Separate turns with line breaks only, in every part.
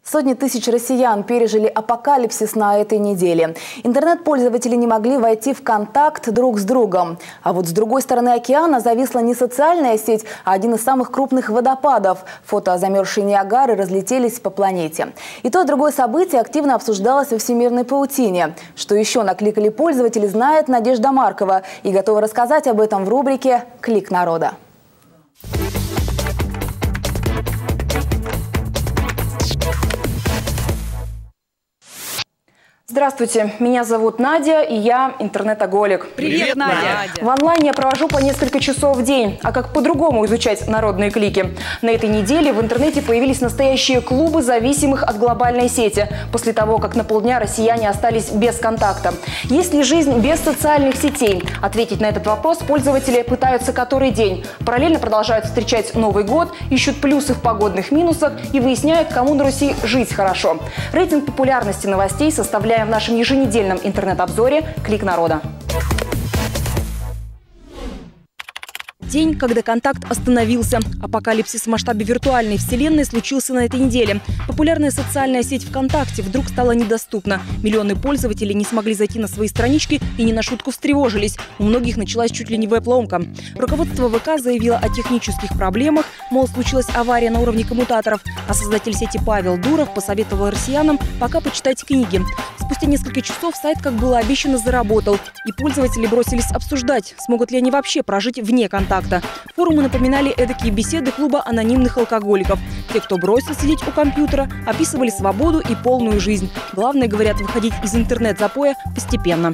Сотни тысяч россиян пережили апокалипсис на этой неделе. Интернет-пользователи не могли войти в контакт друг с другом. А вот с другой стороны океана зависла не социальная сеть, а один из самых крупных водопадов. Фото замерзшей Ниагары разлетелись по планете. И то, и другое событие активно обсуждалось во всемирной паутине. Что еще накликали пользователи, знает Надежда Маркова. И готова рассказать об этом в рубрике «Клик народа».
Здравствуйте, меня зовут Надя, и я интернетоголик.
Привет, Надя!
В онлайне я провожу по несколько часов в день. А как по-другому изучать народные клики? На этой неделе в интернете появились настоящие клубы зависимых от глобальной сети, после того, как на полдня россияне остались без контакта. Есть ли жизнь без социальных сетей? Ответить на этот вопрос пользователи пытаются который день. Параллельно продолжают встречать Новый год, ищут плюсы в погодных минусах и выясняют, кому на Руси жить хорошо. Рейтинг популярности новостей составляем в нашем еженедельном интернет-обзоре «Клик народа».
День, когда контакт остановился. Апокалипсис в масштабе виртуальной вселенной случился на этой неделе. Популярная социальная сеть ВКонтакте вдруг стала недоступна. Миллионы пользователей не смогли зайти на свои странички и не на шутку встревожились. У многих началась чуть ли не веб-ломка. Руководство ВК заявило о технических проблемах, мол, случилась авария на уровне коммутаторов. А создатель сети Павел Дуров посоветовал россиянам пока почитать книги. Спустя несколько часов сайт, как было обещано, заработал. И пользователи бросились обсуждать, смогут ли они вообще прожить вне контакта. Форумы напоминали эдакие беседы клуба анонимных алкоголиков. Те, кто бросил сидеть у компьютера, описывали свободу и полную жизнь. Главное, говорят, выходить из интернет-запоя постепенно.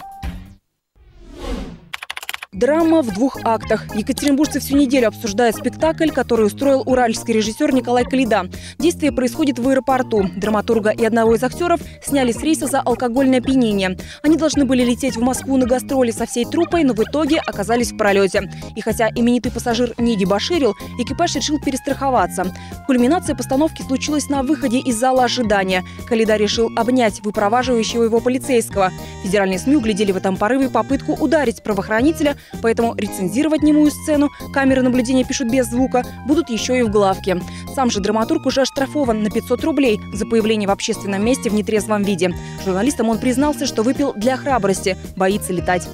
Драма в двух актах. Екатеринбуржцы всю неделю обсуждают спектакль, который устроил уральский режиссер Николай Калида. Действие происходит в аэропорту. Драматурга и одного из актеров сняли с рейса за алкогольное опьянение. Они должны были лететь в Москву на гастроли со всей труппой, но в итоге оказались в пролете. И хотя именитый пассажир не дебоширил, экипаж решил перестраховаться. Кульминация постановки случилась на выходе из зала ожидания. Калида решил обнять выпроваживающего его полицейского. Федеральные СМИ углядели в этом порыве попытку ударить правоохранителя, поэтому рецензировать немую сцену, камеры наблюдения пишут без звука, будут еще и в главке. Сам же драматург уже оштрафован на 500 рублей за появление в общественном месте в нетрезвом виде. Журналистам он признался, что выпил для храбрости, боится летать.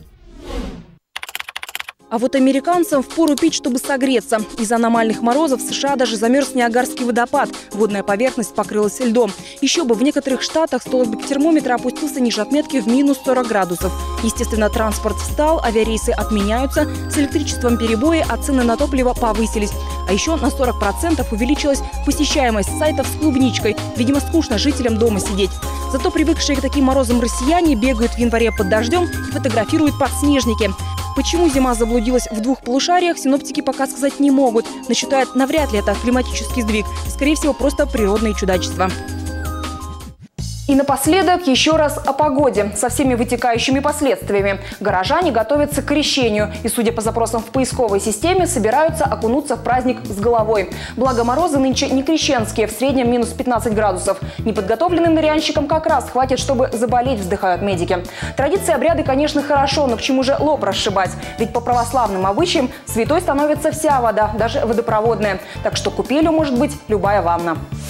А вот американцам впору пить, чтобы согреться. Из-за аномальных морозов в США даже замерз Ниагарский водопад. Водная поверхность покрылась льдом. Еще бы, в некоторых штатах столбик термометра опустился ниже отметки в минус 40 градусов. Естественно, транспорт встал, авиарейсы отменяются, с электричеством перебои, а цены на топливо повысились. А еще на 40% увеличилась посещаемость сайтов с клубничкой. Видимо, скучно жителям дома сидеть. Зато привыкшие к таким морозам россияне бегают в январе под дождем и фотографируют подснежники. Почему зима заблудилась в двух полушариях, синоптики пока сказать не могут. Но считают, навряд ли это климатический сдвиг. Скорее всего, просто природные чудачества.
И напоследок еще раз о погоде со всеми вытекающими последствиями. Горожане готовятся к крещению и, судя по запросам в поисковой системе, собираются окунуться в праздник с головой. Благо морозы нынче не крещенские, в среднем минус 15 градусов. Неподготовленным нырянщикам как раз хватит, чтобы заболеть, вздыхают медики. Традиции и обряды, конечно, хорошо, но к чему же лоб расшибать? Ведь по православным обычаям святой становится вся вода, даже водопроводная. Так что купелью может быть любая ванна.